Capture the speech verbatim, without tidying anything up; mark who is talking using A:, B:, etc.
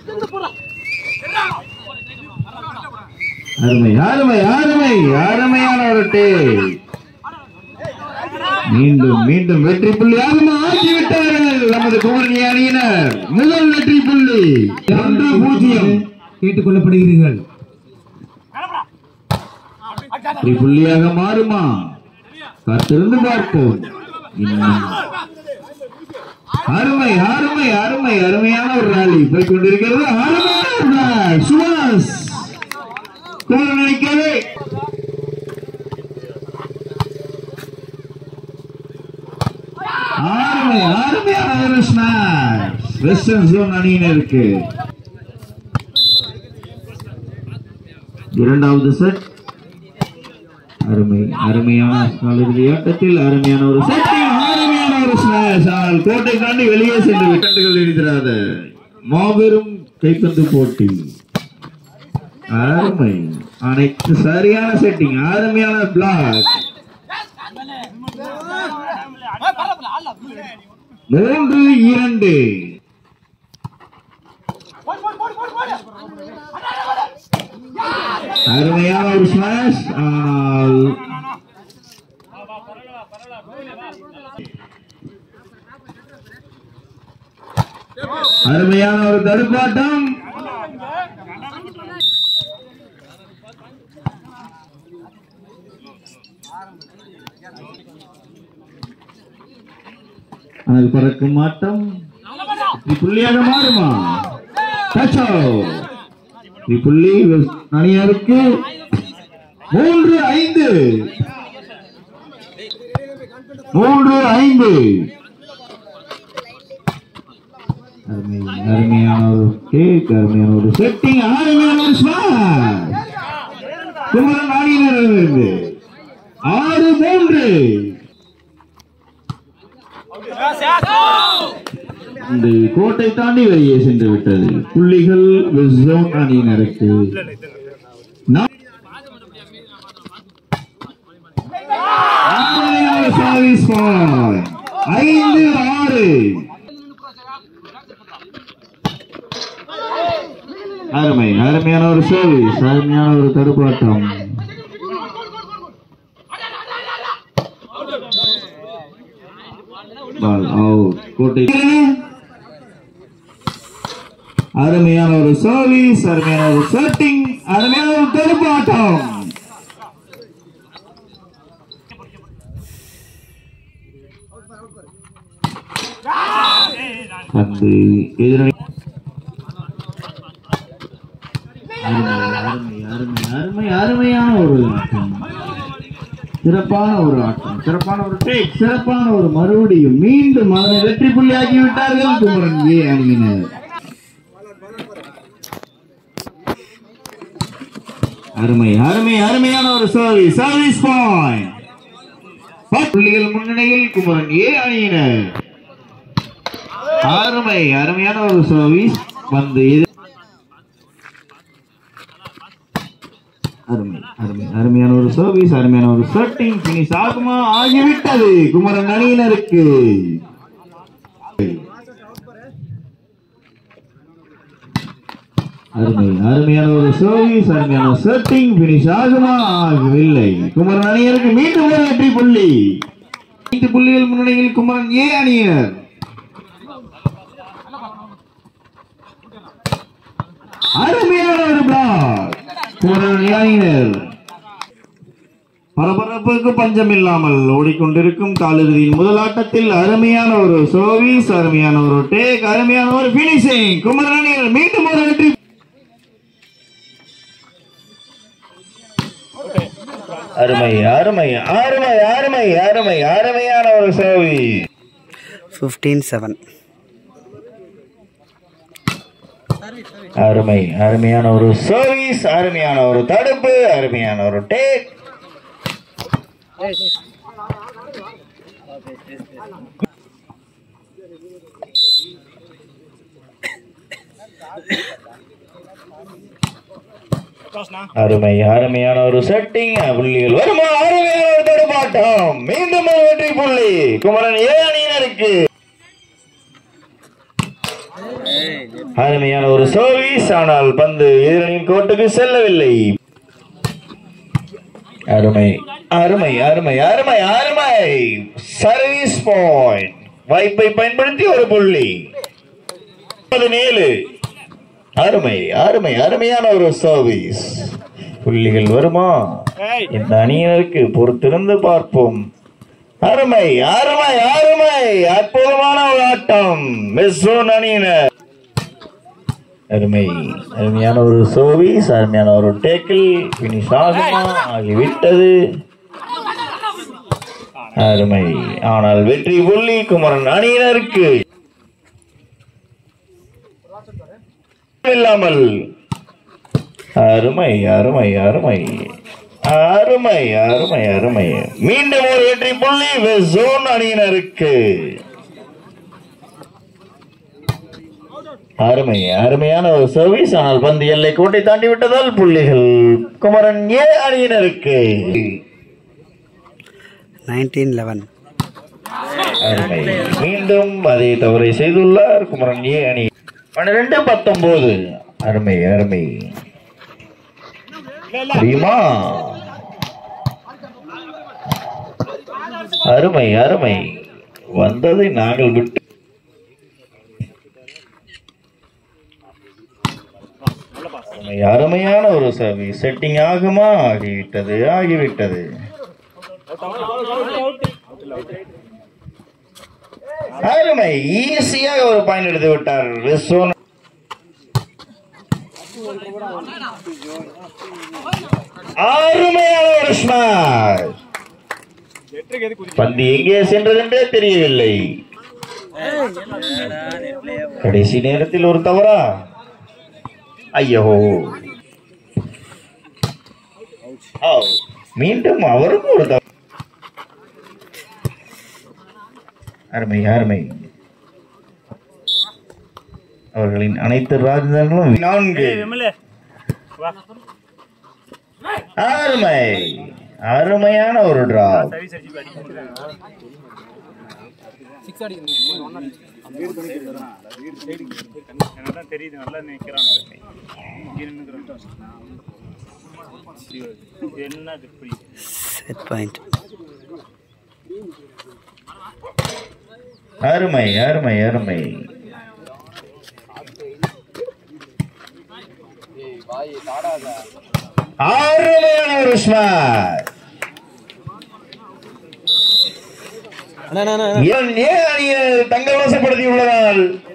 A: அருமை அருமை அருமை அருமையான ஒரு டே. மீண்டும் மீண்டும் வெற்றி புள்ளி ஆகிவிட்டார்கள் நமது குமரன் அணியினர். முதல் வெற்றி புள்ளி ஒன்று பூஜ்ஜியம் கேட்டுக் கொள்ளப்படுகிறீர்கள். வெற்றி புள்ளியாக மாறுமா? காத்திருந்து பார்ப்போம். அருமை அருமை அருமை அருமையான ஒரு ராலி போய் கொண்டிருக்கிறது. அருமையான சுபாஷ் நினைக்கவே அருமை அருமையான ஒரு ஸ்மாஷ் வெஸ்டர்ன் ஜோன் அணியினருக்கு. இரண்டாவது செட். அருமை அருமையான காலிறுதி ஆட்டத்தில் அருமையான ஒரு செட்டிங், அருமையான ஒரு ஸ்மாஷ். ஆனால் கோட்டை தாண்டி வெளியே சென்று விக்கெட்டுகள் இருக்கிறாத மாபெரும் கைப்பந்து போட்டி. அருமை அனைத்து சரியான செட்டிங், அருமையான பிளாக். மூன்று இரண்டு. அருமையான ஒரு ஸ்மாஷ். ஆனால் அருமையான ஒரு தடுப்பாட்டம். அது பறக்கும் ஆட்டம் புள்ளியாக மாறுமா? புள்ளி அணியாருக்கு மூன்று ஐந்து மூன்று ஐந்து. அருமையான ஒரு கேக், அருமையான ஒரு செட்டிங், அருமையான ஒரு ஸ்மாஷ். குமரன் அணியினரிலிருந்து ஆறு மூன்று. இந்த கோட்டை தாண்டி வெளியே சென்று விட்டது. புள்ளிகள் வெஸ்ட் ஜோன் அணியினருக்கு. ஐந்து ஆறு. அருமை அருமையான ஒரு சர்வீஸ், அருமையான ஒரு தடுப்பாட்டம். கோட்டை அருமையான ஒரு சர்வீஸ், அருமையான ஒரு செட்டிங், அருமையான ஒரு தடுப்பாட்டம். அந்த எதிரணி அருமை அருமை அருமை அருமையான ஒரு ஆட்டம், சிறப்பான ஒரு ஆட்டம், சிறப்பான ஒரு டேக், சிறப்பான ஒரு மறுபடியும் மீண்டும் அதனை வெற்றி புள்ளி ஆகிவிட்டார்கள் குமரன் ஏ அணியினர். அருமை அருமை அருமையான ஒரு சர்வீஸ், சர்வீஸ் பாயிண்ட். புள்ளிகள் முன்னணியில் குமரன் ஏ அணியினர். அருமை அருமையான ஒரு சர்வீஸ் வந்து அருமை அருமை அருமையான ஒரு சர்வீஸ், அருமையான ஒரு செட்டிங், பினிஷ் ஆகுமா? ஆகிவிட்டது குமரன் அணியினருக்கு. அருமை அருமையான ஒரு சர்வீஸ், அருமையான செட்டிங், பினிஷ் ஆகுமா? ஆகவில்லை. குமரன் அணியினருக்கு மீண்டும் ஒரு வெற்றி புள்ளி. ஐந்து புள்ளிகள் முன்னணியில் குமரன் ஏ அணியினர். அருமையான ஒரு பிளாக் குமரன் ஏ அணியினர். பரபரப்புக்கு பஞ்சம் இல்லாமல் ஓடிக்கொண்டிருக்கும் காலிறுதியின் முதல் ஆட்டத்தில் அருமையான ஒரு சர்வீஸ், அருமையான ஒரு டேக், அருமையான ஒரு பினிஷிங். குமரன் அணியினர் மீண்டும் ஒரு வெற்றி. அருமை அருமை அருமை அருமை அருமை அருமையான ஒரு சர்வீஸ்.
B: பதினைந்து செவன்.
A: அருமை அருமையான ஒரு சர்வீஸ், அருமையான ஒரு தடுப்பு, அருமையான ஒரு டேக். அருமை அருமையான ஒரு செட்டிங், புள்ளிகள் வருமா? அருமையான ஒரு தடுப்பாட்டம், மீண்டும் ஒரு வெற்றி புள்ளி குமரன் ஏ அணியினருக்கு. அருமையான ஒரு சர்வீஸ், ஆனால் பந்து எதிரணியின் கோட்டுக்கு செல்லவில்லை. அருமை அருமை அருமை அருமை அருமை சர்வீஸ் பாயிண்ட். வாய்ப்பை பயன்படுத்தி ஒரு புள்ளி. பதினேழு. அருமை அருமை அருமையான ஒரு சர்வீஸ். புள்ளிகள் வருமா இந்த அணியினருக்கு பொறுத்திருந்து பார்ப்போம். அருமை அருமை அருமை அற்புதமான ஒரு ஆட்டம் மிஸ்ரோன் அணியினர். அருமை அருமையான ஒரு சர்வீஸ், அருமையான ஒரு டேக்கிள், பினிஷ் ஆகுமா ஆகிவிட்டது. அருமை, ஆனால் வெற்றி புள்ளி குமரன் அணியினருக்கு இல்லாமல். அருமை அருமை அருமை அருமை அருமை அருமை மீண்டும் ஒரு வெற்றி புள்ளி வெஸ்ட் அணியினருக்கு. அருமை அருமையான ஒரு சர்வீஸ், ஆனால் பந்து எல்லை கோட்டை தாண்டி விட்டதால் புள்ளிகள் குமரன் ஏ அணியினருக்கு. அருமை, மீண்டும் அதே தவறை செய்துள்ளார் குமரன் ஏ அணி. பன்னிரண்டு பத்தொன்பது. அருமை அருமை தெரியுமா? அருமை அருமை வந்ததை நாங்கள் விட்டு. அருமையான ஒரு சர்வீஸ், செட்டிங் ஆகுமா ஆகிவிட்டது ஆகிவிட்டது அருமை, ஈஸியாக ஒரு பாயிண்ட் எடுத்து விட்டார் விஸ்வன். அருமையான ஒரு ஸ்மாஷ். பந்து எங்கே சென்றது என்றே தெரியவில்லை. கடைசி நேரத்தில் ஒரு தவறா? ஐயோ, மீண்டும் அவருக்கும் ஒரு தவறு. அருமை அருமை, அவர்களின் அனைத்து ராஜதானிகளும் நான்கு. அருமை அருமையான ஒரு டிராப். அருமை அருமை அருமை அருமையான ஒரு ஸ்மாஷ். தங்கள் வசப்படுத்தியுள்ளதால்